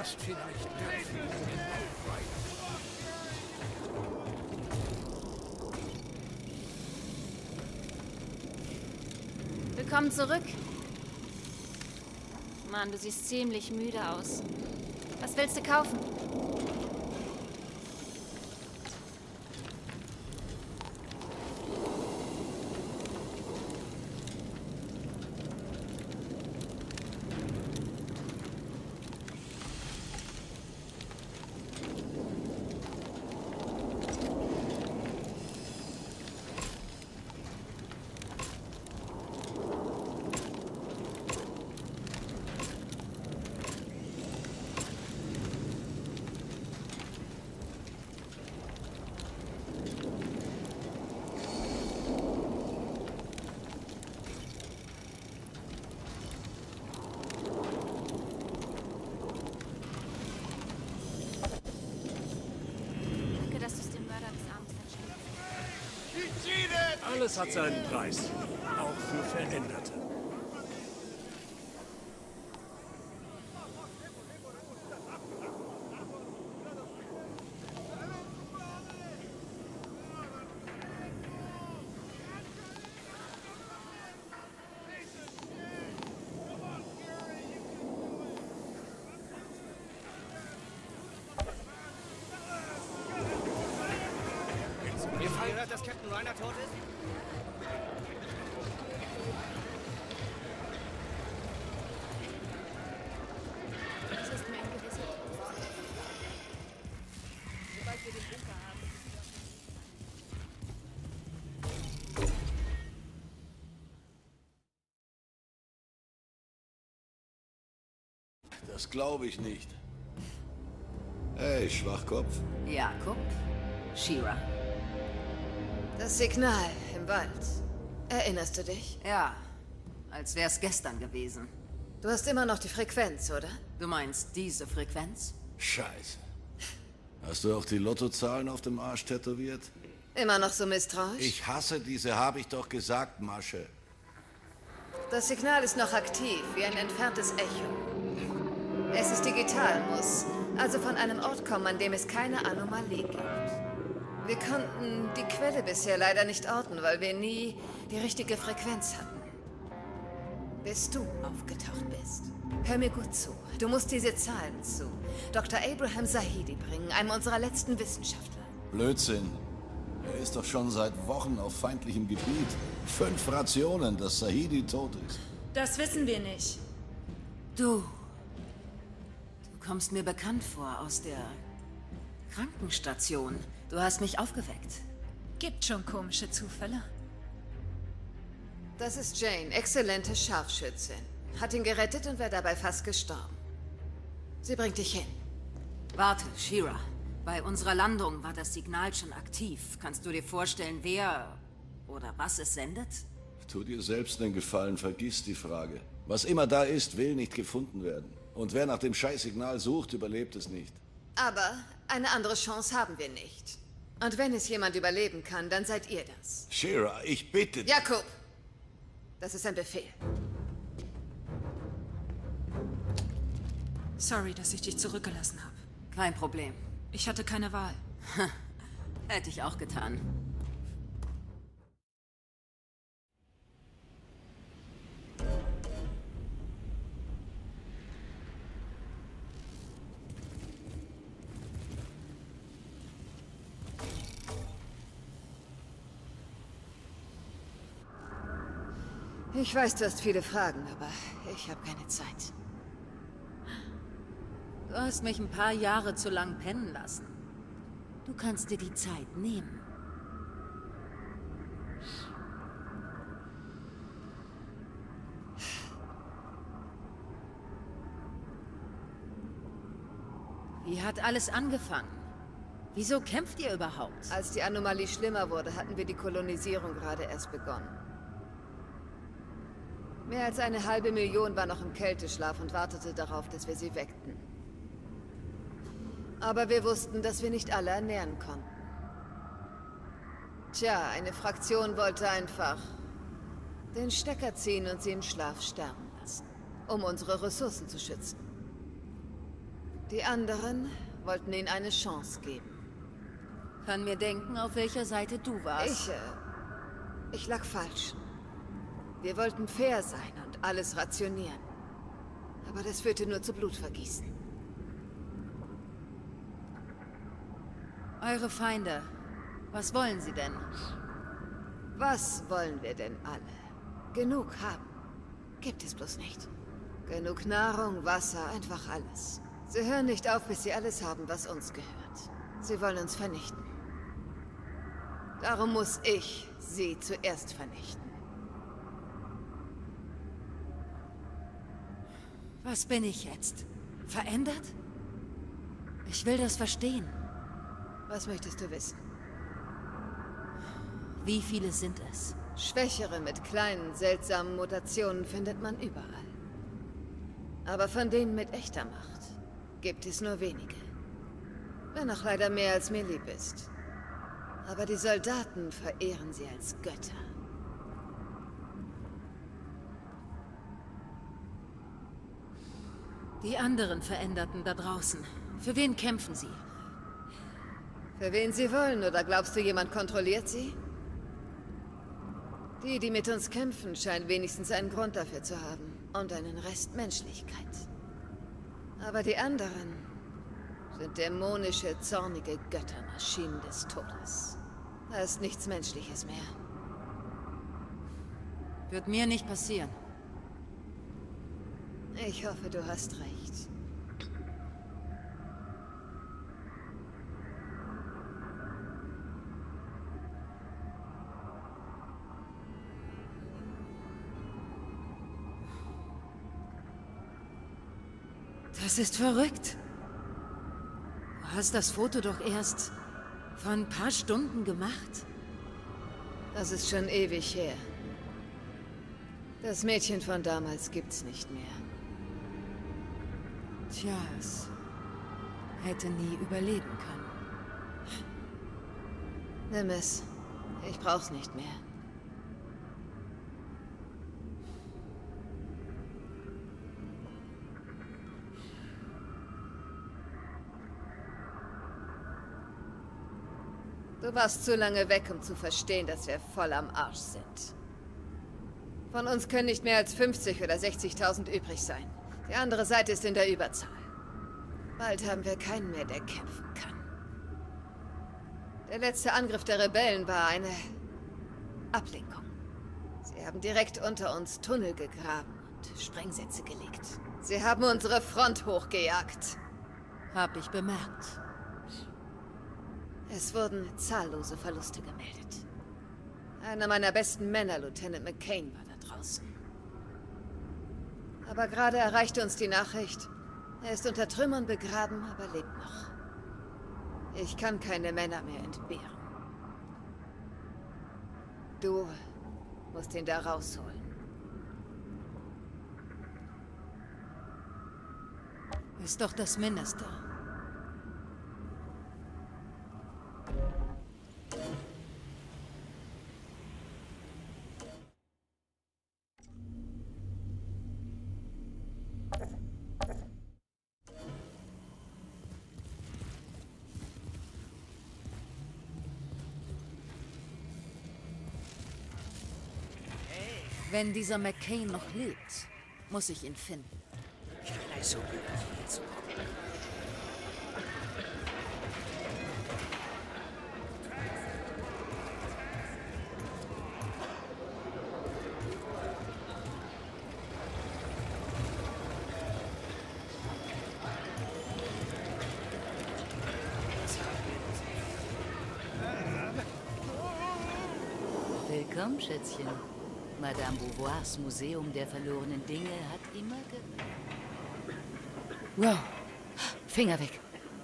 hast vielleicht Willkommen zurück. Mann, du siehst ziemlich müde aus. Was willst du kaufen? Alles hat seinen Preis, auch für Veränderte. Ihr gehört, dass Captain Reiner tot ist? Das ist mir ein gewisser Trost. Sobald wir den Bunker haben. Das glaube ich nicht. Hey, Schwachkopf. Jakob? Shira. Das Signal im Wald. Erinnerst du dich? Ja, als wär's gestern gewesen. Du hast immer noch die Frequenz, oder? Du meinst diese Frequenz? Scheiße. Hast du auch die Lottozahlen auf dem Arsch tätowiert? Immer noch so misstrauisch? Ich hasse diese, habe ich doch gesagt, Masche. Das Signal ist noch aktiv, wie ein entferntes Echo. Es ist digital, muss also von einem Ort kommen, an dem es keine Anomalie gibt. Wir konnten die Quelle bisher leider nicht orten, weil wir nie die richtige Frequenz hatten. Bis du aufgetaucht bist. Hör mir gut zu. Du musst diese Zahlen zu Dr. Abraham Zahedi bringen, einem unserer letzten Wissenschaftler. Blödsinn. Er ist doch schon seit Wochen auf feindlichem Gebiet. 5 Rationen, dass Zahedi tot ist. Das wissen wir nicht. Du kommst mir bekannt vor aus der Krankenstation. Du hast mich aufgeweckt. Gibt schon komische Zufälle. Das ist Jane, exzellente Scharfschützin. Hat ihn gerettet und wäre dabei fast gestorben. Sie bringt dich hin. Warte, Shira. Bei unserer Landung war das Signal schon aktiv. Kannst du dir vorstellen, wer oder was es sendet? Tu dir selbst einen Gefallen, vergiss die Frage. Was immer da ist, will nicht gefunden werden. Und wer nach dem Scheißsignal sucht, überlebt es nicht. Aber eine andere Chance haben wir nicht. Und wenn es jemand überleben kann, dann seid ihr das. Shira, ich bitte dich. Jakob! Das ist ein Befehl. Sorry, dass ich dich zurückgelassen habe. Kein Problem. Ich hatte keine Wahl. Hätte ich auch getan. Ich weiß, du hast viele Fragen, aber ich habe keine Zeit. Du hast mich ein paar Jahre zu lang pennen lassen. Du kannst dir die Zeit nehmen. Wie hat alles angefangen? Wieso kämpft ihr überhaupt? Als die Anomalie schlimmer wurde, hatten wir die Kolonisierung gerade erst begonnen. Mehr als 500.000 war noch im Kälteschlaf und wartete darauf, dass wir sie weckten. Aber wir wussten, dass wir nicht alle ernähren konnten. Tja, eine Fraktion wollte einfach den Stecker ziehen und sie im Schlaf sterben lassen, um unsere Ressourcen zu schützen. Die anderen wollten ihnen eine Chance geben. Kann mir denken, auf welcher Seite du warst. Ich lag falsch. Wir wollten fair sein und alles rationieren. Aber das führte nur zu Blutvergießen. Eure Feinde, was wollen sie denn? Was wollen wir denn alle? Genug haben. Gibt es bloß nicht. Genug Nahrung, Wasser, einfach alles. Sie hören nicht auf, bis sie alles haben, was uns gehört. Sie wollen uns vernichten. Darum muss ich sie zuerst vernichten. Was bin ich jetzt? Verändert? Ich will das verstehen. Was möchtest du wissen? Wie viele sind es? Schwächere mit kleinen, seltsamen Mutationen findet man überall. Aber von denen mit echter Macht gibt es nur wenige. Wenn auch leider mehr, als mir lieb ist. Aber die Soldaten verehren sie als Götter. Die anderen Veränderten da draußen. Für wen kämpfen sie? Für wen sie wollen, oder glaubst du, jemand kontrolliert sie? Die, die mit uns kämpfen, scheinen wenigstens einen Grund dafür zu haben. Und einen Rest Menschlichkeit. Aber die anderen sind dämonische, zornige Göttermaschinen des Todes. Da ist nichts Menschliches mehr. Wird mir nicht passieren. Ich hoffe, du hast recht. Das ist verrückt. Du hast das Foto doch erst vor ein paar Stunden gemacht. Das ist schon ewig her. Das Mädchen von damals gibt's nicht mehr. Tja, es hätte nie überleben können. Nimm es. Ich brauch's nicht mehr. Du warst zu lange weg, um zu verstehen, dass wir voll am Arsch sind. Von uns können nicht mehr als 50 oder 60.000 übrig sein. Die andere Seite ist in der Überzahl. Bald haben wir keinen mehr, der kämpfen kann. Der letzte Angriff der Rebellen war eine Ablenkung. Sie haben direkt unter uns Tunnel gegraben und Sprengsätze gelegt. Sie haben unsere Front hochgejagt. Hab ich bemerkt. Es wurden zahllose Verluste gemeldet. Einer meiner besten Männer, Lieutenant McCain, war da draußen. Aber gerade erreichte uns die Nachricht, er ist unter Trümmern begraben, aber lebt noch. Ich kann keine Männer mehr entbehren. Du musst ihn da rausholen. Ist doch das Mindeste. Wenn dieser McCain noch lebt, muss ich ihn finden. So blöd, hier zu kommen. Willkommen, Schätzchen. Madame Beauvoirs Museum der verlorenen Dinge hat immer Wow. Finger weg.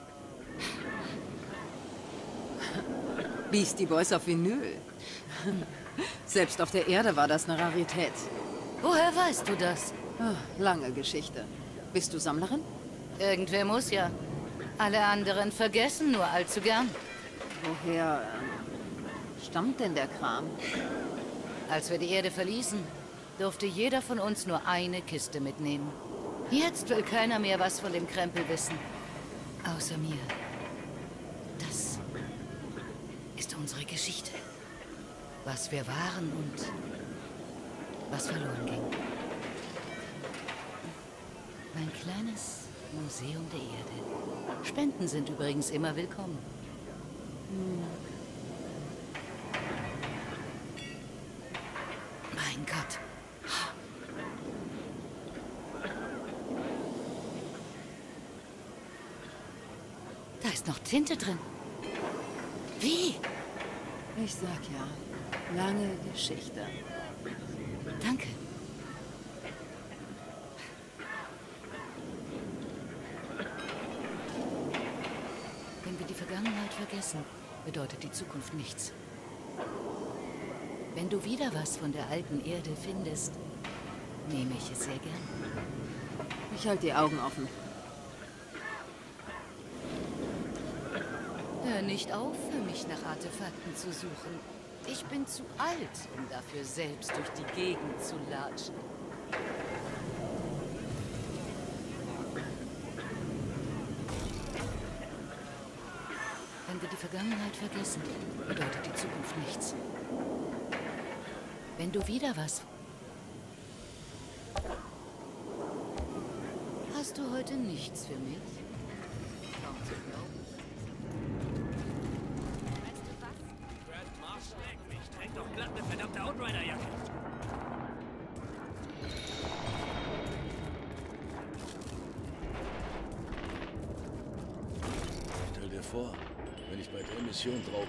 Beastie Boys auf Vinyl. Selbst auf der Erde war das eine Rarität. Woher weißt du das? Lange Geschichte. Bist du Sammlerin? Irgendwer muss ja. Alle anderen vergessen nur allzu gern. Woher stammt denn der Kram? Als wir die Erde verließen, durfte jeder von uns nur eine Kiste mitnehmen. Jetzt will keiner mehr was von dem Krempel wissen. Außer mir. Das ist unsere Geschichte. Was wir waren und was verloren ging. Mein kleines Museum der Erde. Spenden sind übrigens immer willkommen. Mein Gott. Da ist noch Tinte drin. Wie? Ich sag ja, lange Geschichte. Danke. Wenn wir die Vergangenheit vergessen, bedeutet die Zukunft nichts. Wenn du wieder was von der alten Erde findest, nehme ich es sehr gern. Ich halte die Augen offen. Hör nicht auf, für mich nach Artefakten zu suchen. Ich bin zu alt, um dafür selbst durch die Gegend zu latschen. Wenn wir die Vergangenheit vergessen, bedeutet die Zukunft nichts. Wenn du wieder was... Hast du heute nichts für mich? Kaum zu glauben. Weißt du was? Brad Marsh schlägt mich. Trägt doch glatt eine verdammte Outrider-Jacke. Stell dir vor, wenn ich bei der Mission drauf...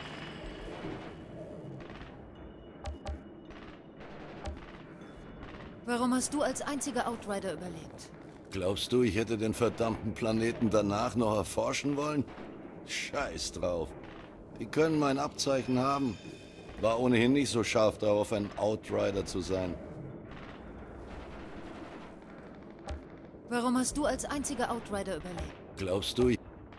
Warum hast du als einziger Outrider überlebt? Glaubst du, ich hätte den verdammten Planeten danach noch erforschen wollen? Scheiß drauf. Die können mein Abzeichen haben. War ohnehin nicht so scharf darauf, ein Outrider zu sein. Warum hast du als einziger Outrider überlebt? Glaubst du,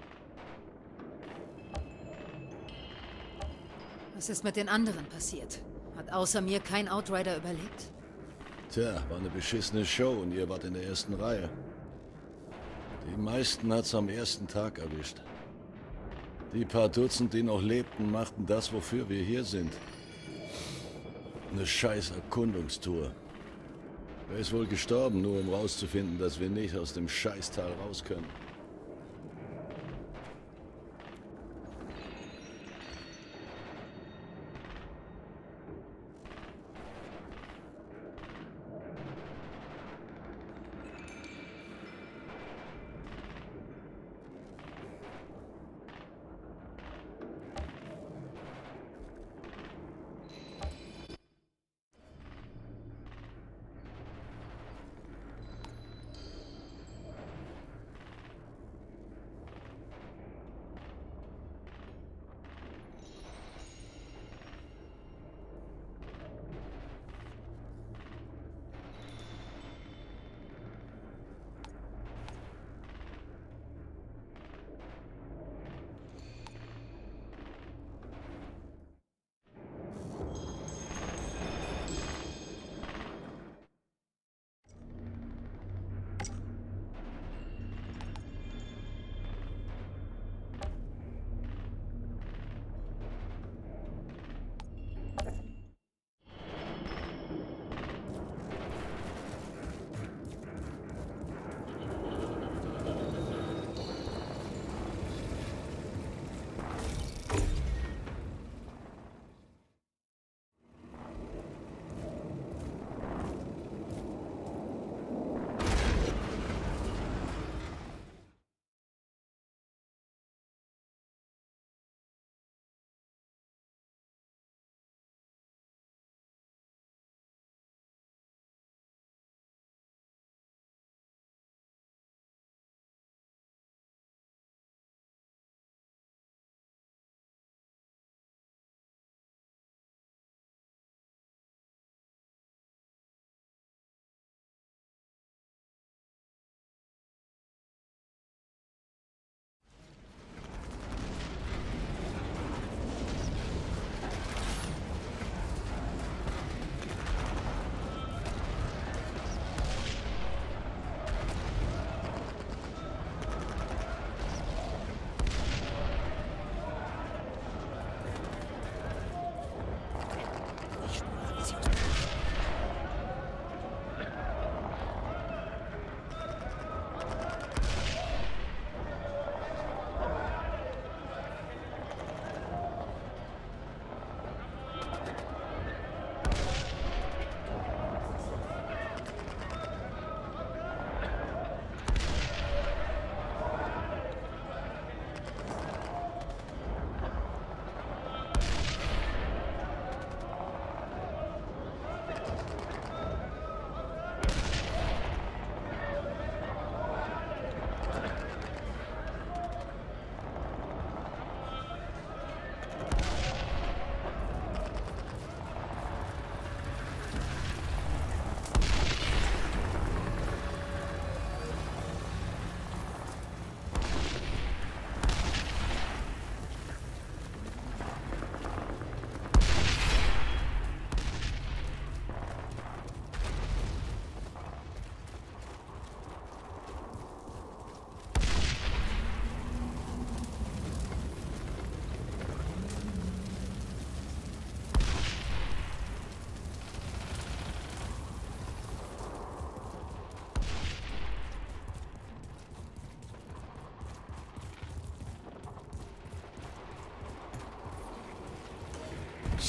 Was ist mit den anderen passiert? Hat außer mir kein Outrider überlebt? Tja, war eine beschissene Show und ihr wart in der ersten Reihe. Die meisten hat's am ersten Tag erwischt. Die paar Dutzend, die noch lebten, machten das, wofür wir hier sind. Eine scheiß Erkundungstour. Wer ist wohl gestorben, nur um rauszufinden, dass wir nicht aus dem Scheißtal raus können?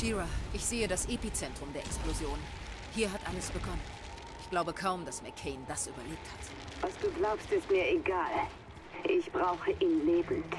Shira, ich sehe das Epizentrum der Explosion. Hier hat alles begonnen. Ich glaube kaum, dass McCain das überlebt hat. Was du glaubst, ist mir egal. Ich brauche ihn lebend.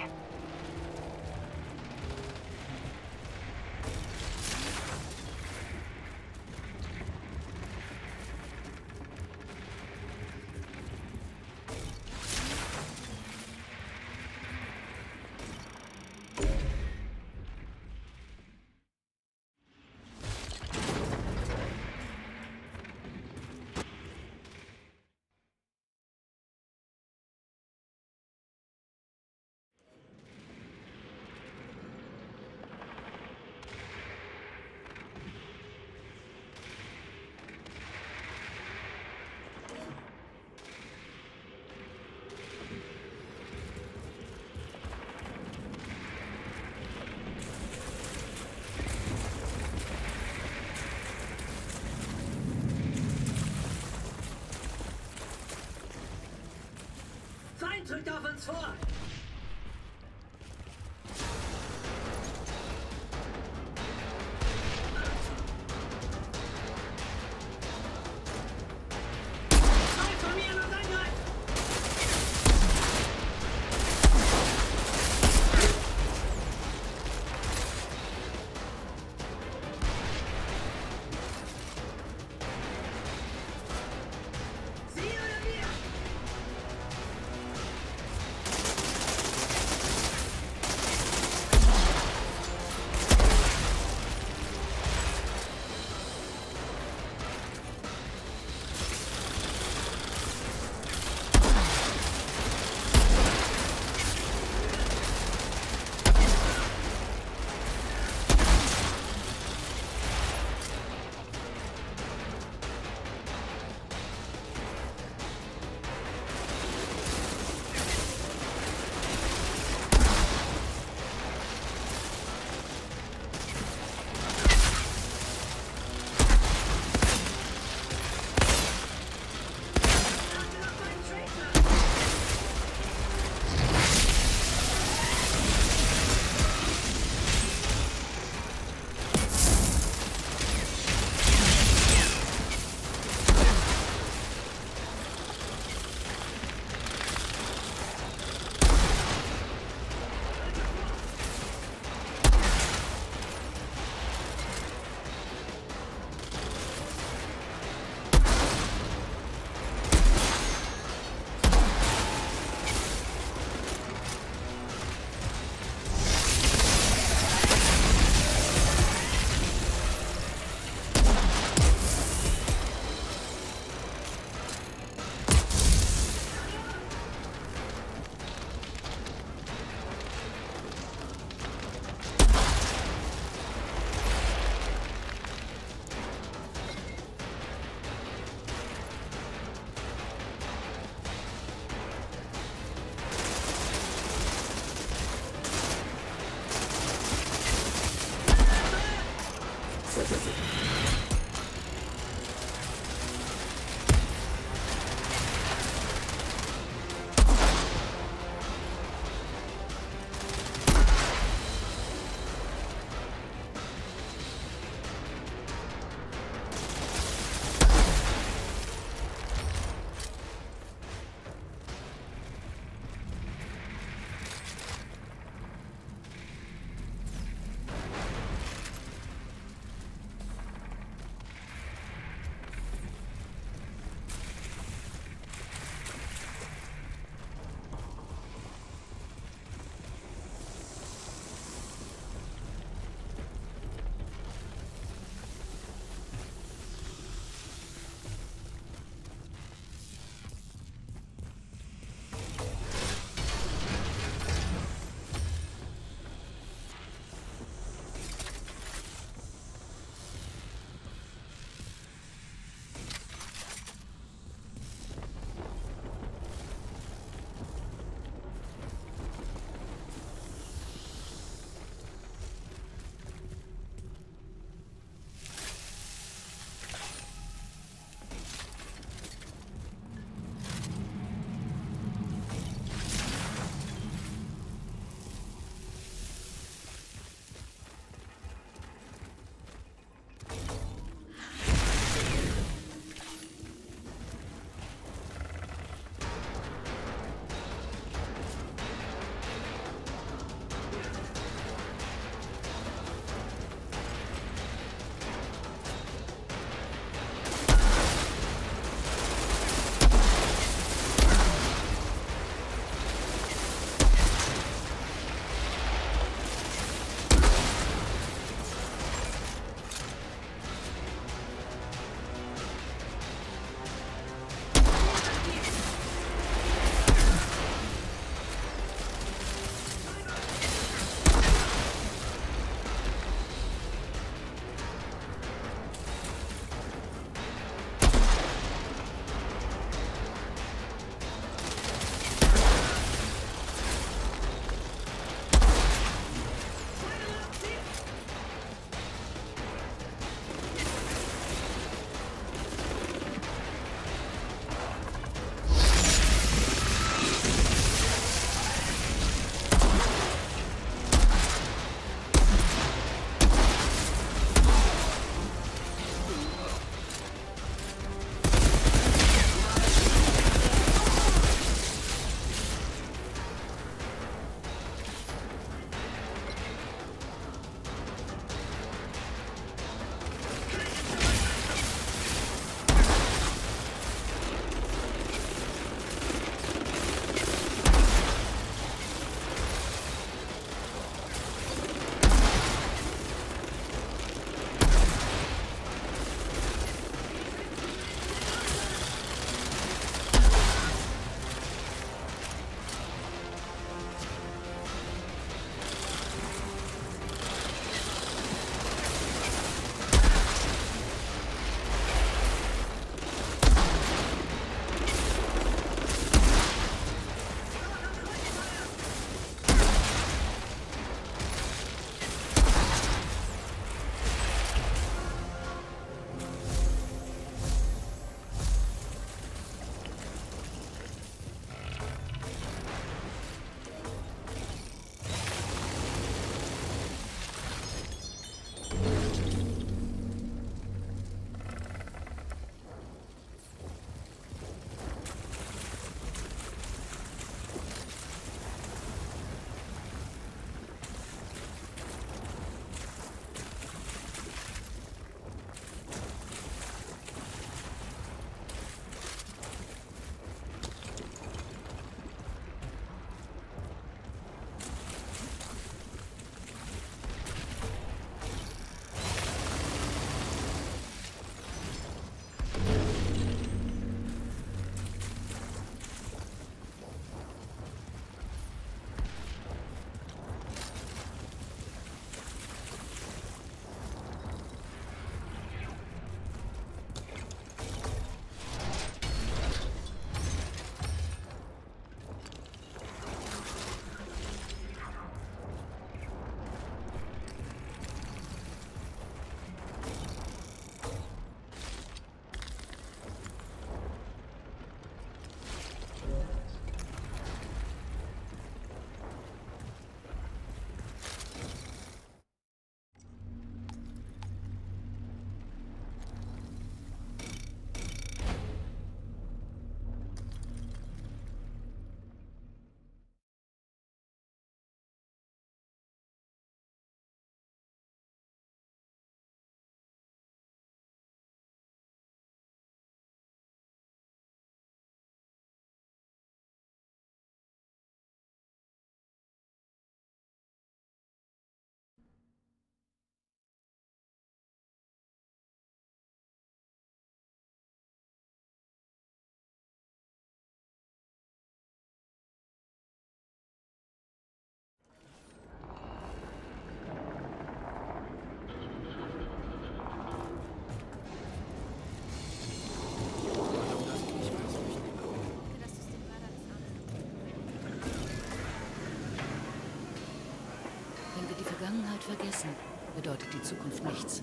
Vergangenheit vergessen, bedeutet die Zukunft nichts.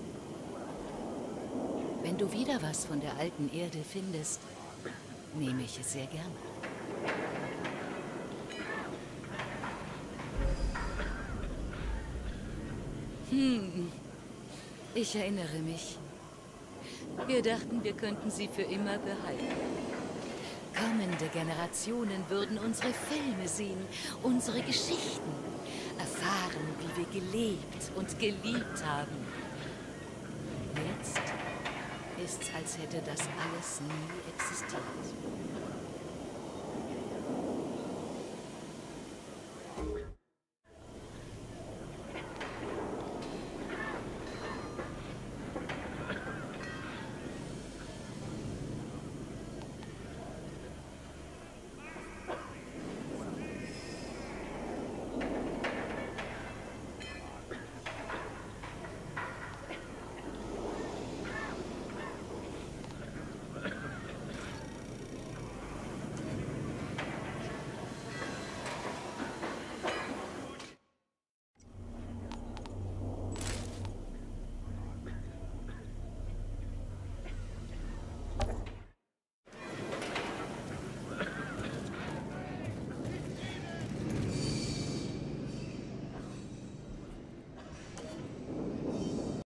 Wenn du wieder was von der alten Erde findest, nehme ich es sehr gern. Ich erinnere mich. Wir dachten, wir könnten sie für immer behalten. Kommende Generationen würden unsere Filme sehen, unsere Geschichten, erfahren, wie wir gelebt und geliebt haben. Jetzt ist's, als hätte das alles nie existiert.